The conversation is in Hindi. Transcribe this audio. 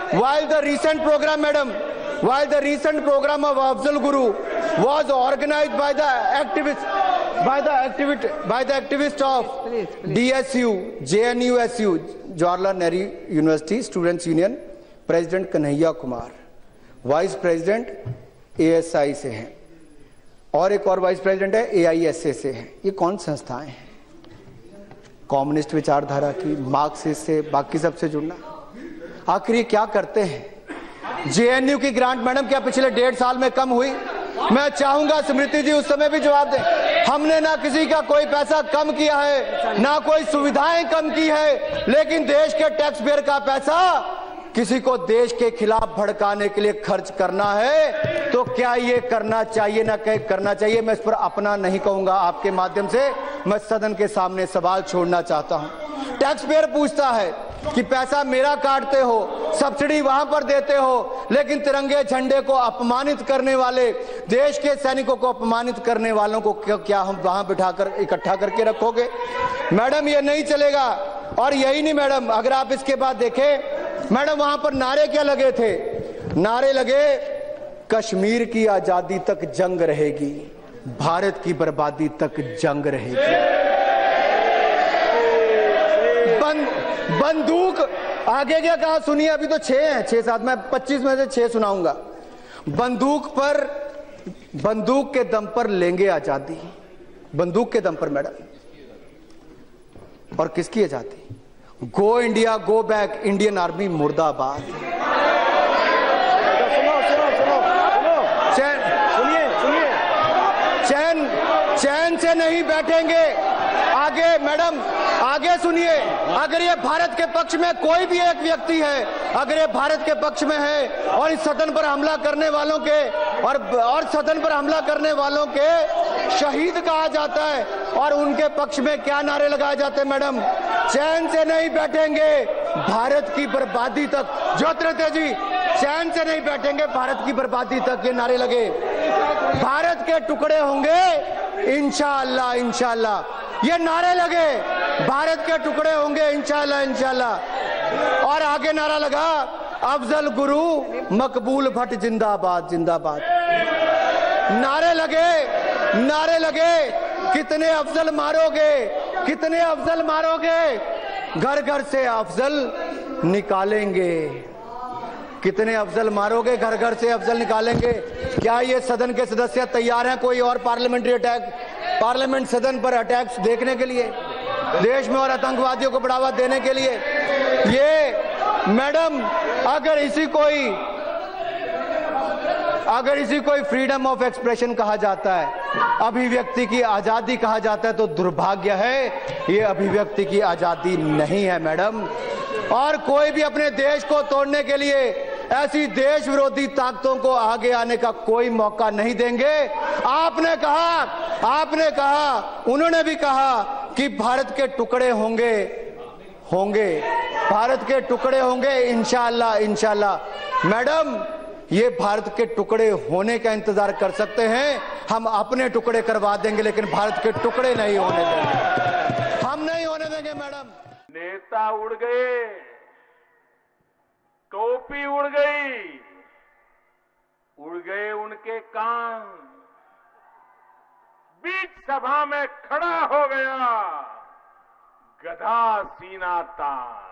while the recent program, madam, while the recent program of Afzal Guru was organized by the activists of DSU, JNU, SU, Jawaharlal Nehru University Students Union, President Kanhaiya Kumar, vice president ASI से हैं और एक और वाइस प्रेसिडेंट है AISA से है। ये कौन संस्थाएं हैं? कम्युनिस्ट विचारधारा की, मार्क्सिस्ट से, बाकी सबसे जुड़ना। आखिर ये क्या करते हैं? JNU की ग्रांट मैडम क्या पिछले 1.5 साल में कम हुई? मैं चाहूंगा स्मृति जी उस समय भी जवाब दें। हमने ना किसी का कोई पैसा कम किया है, ना कोई सुविधाएं कम की है, लेकिन देश के टैक्स पेयर का पैसा किसी को देश के खिलाफ भड़काने के लिए खर्च करना है तो क्या ये करना चाहिए ना करना चाहिए? मैं इस पर अपना नहीं कहूंगा, आपके माध्यम से मैं सदन के सामने सवाल छोड़ना चाहता हूं। टैक्स पेयर पूछता है कि पैसा मेरा काटते हो, सब्सिडी वहां पर देते हो, लेकिन तिरंगे झंडे को अपमानित करने वाले, देश के सैनिकों को अपमानित करने वालों को क्या हम वहां बिठाकर इकट्ठा करके रखोगे? मैडम ये नहीं चलेगा। और यही नहीं मैडम, अगर आप इसके बाद देखें मैडम, वहां पर नारे क्या लगे थे? नारे लगे, कश्मीर की आजादी तक जंग रहेगी, भारत की बर्बादी तक जंग रहेगी। बंदूक आगे क्या कहा सुनिए, अभी तो 6 हैं, 6-7, मैं 25 में से 6 सुनाऊंगा। बंदूक के दम पर लेंगे आजादी, बंदूक के दम पर मैडम। और किसकी आजादी? Go India go back, Indian army मुर्दाबाद। चैन से नहीं बैठेंगे। आगे मैडम, आगे सुनिए, अगर ये भारत के पक्ष में कोई भी एक व्यक्ति है, अगर ये भारत के पक्ष में है और इस सदन पर हमला करने वालों के और सदन पर हमला करने वालों के शहीद कहा जाता है, और उनके पक्ष में क्या नारे लगाए जाते हैं मैडम? चैन से नहीं बैठेंगे, भारत की बर्बादी तक। ज्योतिरादित्य जी, चैन से नहीं बैठेंगे, भारत की बर्बादी तक, ये नारे लगे। भारत के टुकड़े होंगे इंशाअल्लाह, इंशाअल्लाह, ये नारे लगे। भारत के टुकड़े होंगे इंशाअल्लाह, इंशाअल्लाह। और आगे नारा लगा, अफजल गुरु मकबूल भट्ट जिंदाबाद, जिंदाबाद। नारे लगे, कितने अफजल मारोगे, कितने अफजल मारोगे? घर घर से अफजल निकालेंगे। कितने अफजल मारोगे? घर घर से अफजल निकालेंगे। क्या ये सदन के सदस्य तैयार हैं कोई और पार्लियामेंट्री अटैक, पार्लियामेंट सदन पर अटैक्स देखने के लिए, देश में और आतंकवादियों को बढ़ावा देने के लिए? ये मैडम, अगर इसी कोई फ्रीडम ऑफ एक्सप्रेशन कहा जाता है, अभिव्यक्ति की आजादी कहा जाता है, तो दुर्भाग्य है, ये अभिव्यक्ति की आजादी नहीं है मैडम। और कोई भी अपने देश को तोड़ने के लिए ऐसी देश विरोधी ताकतों को आगे आने का कोई मौका नहीं देंगे। आपने कहा, उन्होंने भी कहा कि भारत के टुकड़े होंगे, भारत के टुकड़े होंगे इंशाअल्लाह, इंशाअल्लाह। मैडम, ये भारत के टुकड़े होने का इंतजार कर सकते हैं, हम अपने टुकड़े करवा देंगे, लेकिन भारत के टुकड़े नहीं होने देंगे, हम नहीं होने देंगे मैडम। नेता उड़ गए, टोपी उड़ गए उनके कान, बीच सभा में खड़ा हो गया गधा सीना तान।